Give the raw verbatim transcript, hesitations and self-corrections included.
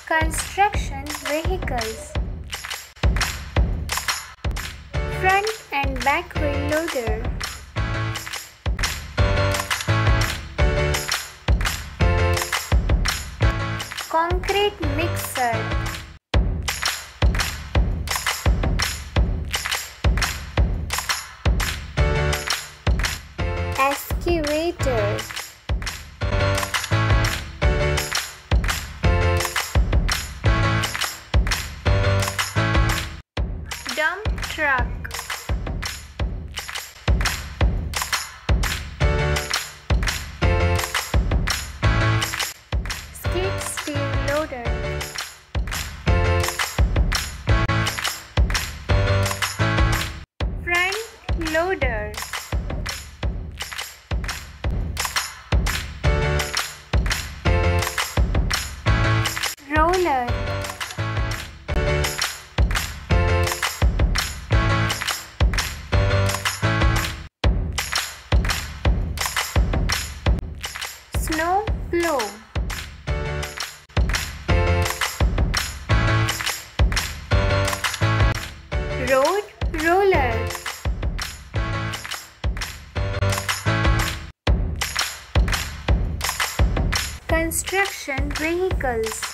Construction vehicles. Front and back wheel loader. Concrete mixer. Excavator. Dump truck. Skid steer loader. Front loader. Roller. Snow plow. Road roller. Construction vehicles.